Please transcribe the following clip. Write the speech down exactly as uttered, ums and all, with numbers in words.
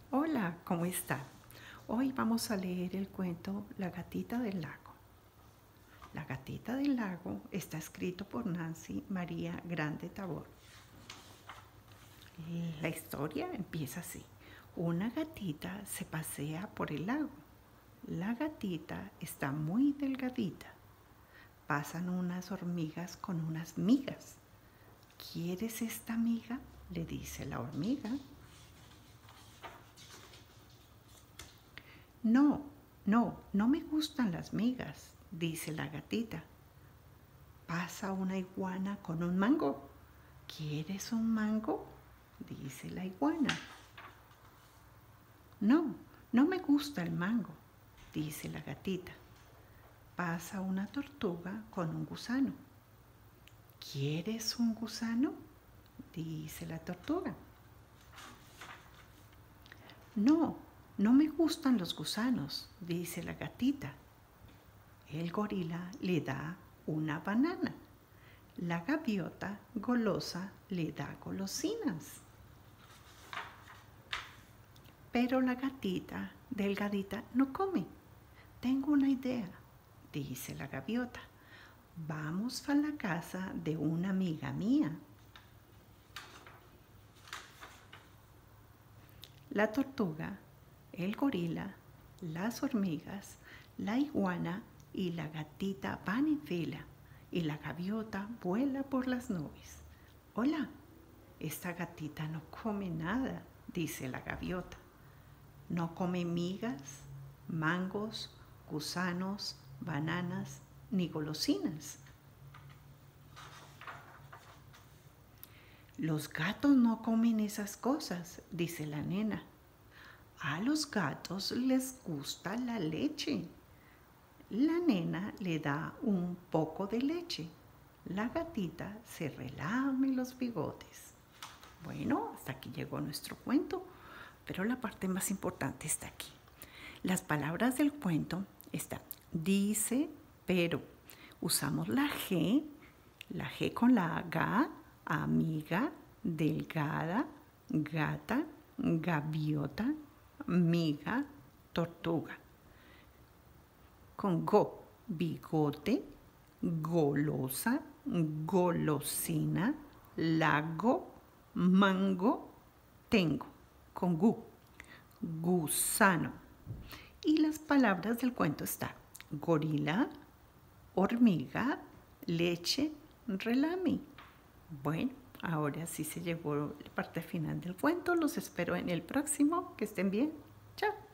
Hola, ¿cómo está? Hoy vamos a leer el cuento La gatita del lago. La gatita del lago está escrito por Nancy María Grande Tabor. La historia empieza así. Una gatita se pasea por el lago. La gatita está muy delgadita. Pasan unas hormigas con unas migas. ¿Quieres esta miga?, le dice la hormiga. No, no, no me gustan las migas, dice la gatita. Pasa una iguana con un mango. ¿Quieres un mango?, dice la iguana. No, no me gusta el mango, dice la gatita. Pasa una tortuga con un gusano. ¿Quieres un gusano?, dice la tortuga. No, no me gustan los gusanos, dice la gatita. El gorila le da una banana. La gaviota golosa le da golosinas. Pero la gatita delgadita no come. Tengo una idea, dice la gaviota. Vamos a la casa de una amiga mía. La tortuga, el gorila, las hormigas, la iguana y la gatita van en fila y la gaviota vuela por las nubes. Hola, esta gatita no come nada, dice la gaviota. No come migas, mangos, gusanos, bananas ni golosinas. Los gatos no comen esas cosas, dice la nena. A los gatos les gusta la leche. La nena le da un poco de leche. La gatita se relame los bigotes. Bueno, hasta aquí llegó nuestro cuento, pero la parte más importante está aquí. Las palabras del cuento están dice, pero. Usamos la G, la G con la G, amiga, delgada, gata, gaviota, miga, tortuga. Con go, bigote, golosa, golosina, lago, mango, tengo. Con gu, gusano. Y las palabras del cuento están gorila, hormiga, leche, relami. Bueno, ahora sí se llegó la parte final del cuento. Los espero en el próximo. Que estén bien. Chao.